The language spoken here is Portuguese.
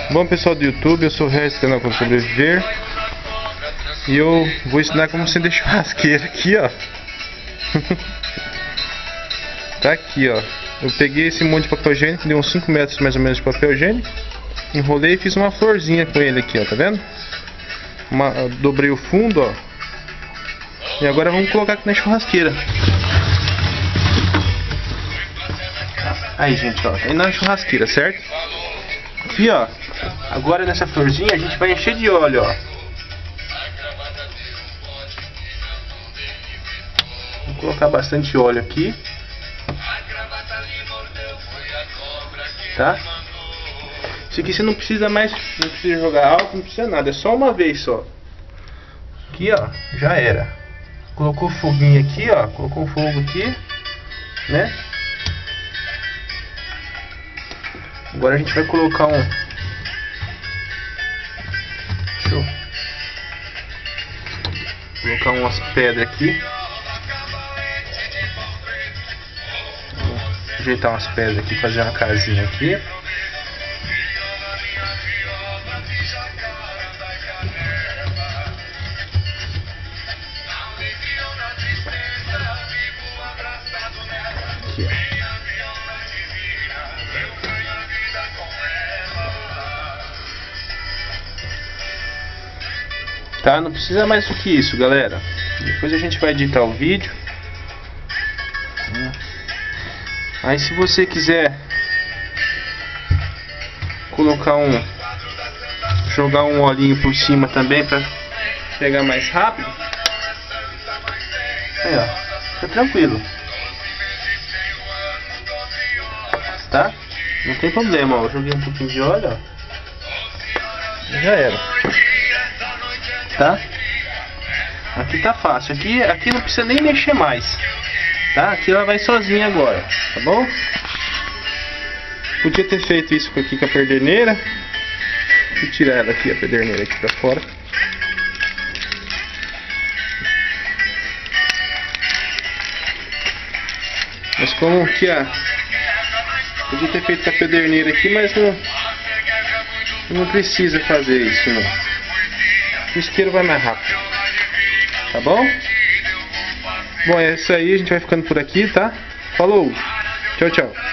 Bom, pessoal do YouTube, eu sou o Regis do canal Como Sobreviver. E eu vou ensinar como acender churrasqueira aqui, ó. Tá aqui, ó. Eu peguei esse monte de papel higiênico, deu uns 5 metros mais ou menos de papel higiênico, enrolei e fiz uma florzinha com ele aqui, ó, tá vendo? Dobrei o fundo, ó. E agora vamos colocar aqui na churrasqueira. Aí, gente, ó, tá indo na churrasqueira, certo? Aqui, ó, agora nessa florzinha a gente vai encher de óleo, ó. Vou colocar bastante óleo aqui. Tá? Isso aqui você não precisa mais, não precisa jogar álcool, não precisa nada, é só uma vez só. Aqui, ó, já era. Colocou foguinho aqui, ó, colocou fogo aqui, né? Agora a gente vai colocar colocar umas pedras aqui. Vou ajeitar umas pedras aqui, fazer uma casinha aqui. Aqui, ó. Tá? Não precisa mais do que isso, galera. Depois a gente vai editar o vídeo. Aí se você quiser colocar jogar um olhinho por cima também pra pegar mais rápido. Aí, ó, fica tranquilo. Tá? Não tem problema, ó. Eu joguei um pouquinho de óleo, ó. Já era. Tá? Aqui tá fácil. Aqui não precisa nem mexer mais. Tá? Aqui ela vai sozinha agora. Tá bom? Podia ter feito isso aqui com a pederneira. Vou tirar ela aqui, a pederneira aqui pra fora. Mas como que podia ter feito com a pederneira aqui, mas não precisa fazer isso, não. O isqueiro vai mais rápido. Tá bom? Bom, é isso aí. A gente vai ficando por aqui, tá? Falou! Tchau, tchau.